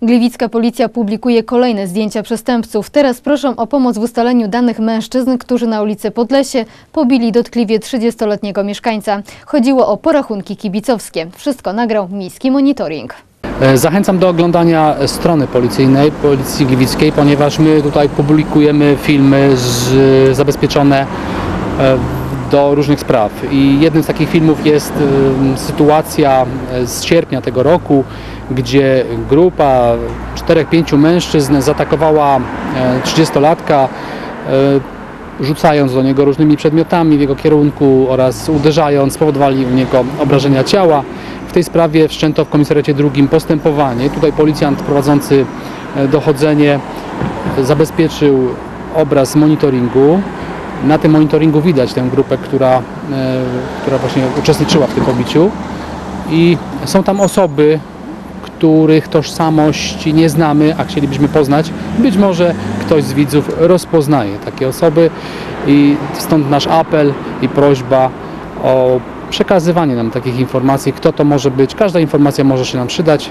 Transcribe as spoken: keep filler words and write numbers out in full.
Gliwicka policja publikuje kolejne zdjęcia przestępców. Teraz proszą o pomoc w ustaleniu danych mężczyzn, którzy na ulicy Podlesie pobili dotkliwie trzydziestoletniego mieszkańca. Chodziło o porachunki kibicowskie. Wszystko nagrał miejski monitoring. Zachęcam do oglądania strony policyjnej, Policji Gliwickiej, ponieważ my tutaj publikujemy filmy z, zabezpieczone do różnych spraw. I jednym z takich filmów jest sytuacja z sierpnia tego roku, gdzie grupa czterech, pięciu mężczyzn zaatakowała trzydziestolatka, rzucając do niego różnymi przedmiotami w jego kierunku oraz uderzając, spowodowali u niego obrażenia ciała. W tej sprawie wszczęto w komisariacie drugim postępowanie. Tutaj policjant prowadzący dochodzenie zabezpieczył obraz monitoringu. Na tym monitoringu widać tę grupę, która, która właśnie uczestniczyła w tym pobiciu. I są tam osoby, których tożsamości nie znamy, a chcielibyśmy poznać. Być może ktoś z widzów rozpoznaje takie osoby i stąd nasz apel i prośba o przekazywanie nam takich informacji, kto to może być. Każda informacja może się nam przydać.